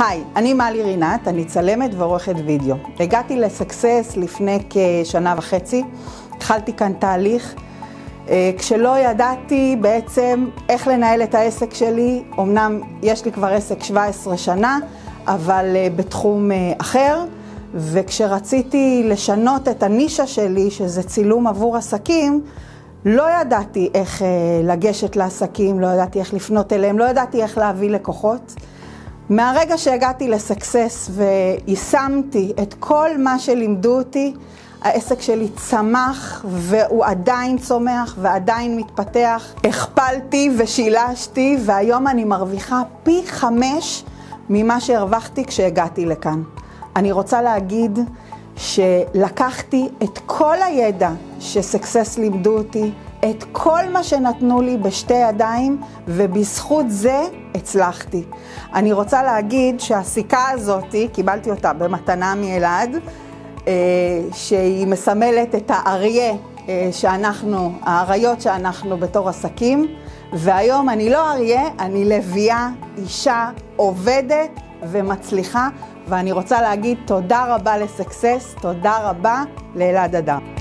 היי, אני מלי רינת, אני צלמת ועורכת וידאו. הגעתי לסקסס לפני כשנה וחצי, התחלתי כאן תהליך, כשלא ידעתי בעצם איך לנהל את העסק שלי. אמנם יש לי כבר עסק 17 שנה, אבל בתחום אחר, וכשרציתי לשנות את הנישה שלי, שזה צילום עבור עסקים, לא ידעתי איך לגשת לעסקים, לא ידעתי איך לפנות אליהם, לא ידעתי איך להביא לקוחות. מהרגע שהגעתי לסקסס ויישמתי את כל מה שלימדו אותי, העסק שלי צמח והוא עדיין צומח ועדיין מתפתח. הכפלתי ושילשתי והיום אני מרוויחה פי 5 ממה שהרווחתי כשהגעתי לכאן. אני רוצה להגיד שלקחתי את כל הידע שסקסס לימדו אותי, את כל מה שנתנו לי בשתי ידיים, ובזכות זה הצלחתי. אני רוצה להגיד שהסיכה הזאת, קיבלתי אותה במתנה מאלעד, שהיא מסמלת את האריה האריות שאנחנו בתור עסקים, והיום אני לא אריה, אני לביאה, אישה, עובדת ומצליחה, ואני רוצה להגיד תודה רבה לסקסס, תודה רבה לאלעד אדם.